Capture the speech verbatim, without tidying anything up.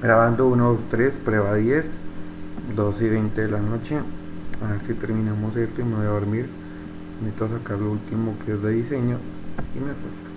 Grabando uno dos tres prueba diez, dos y veinte de la noche. A ver si terminamos esto y me voy a dormir. Necesito sacar lo último que es de diseño y me acuesto.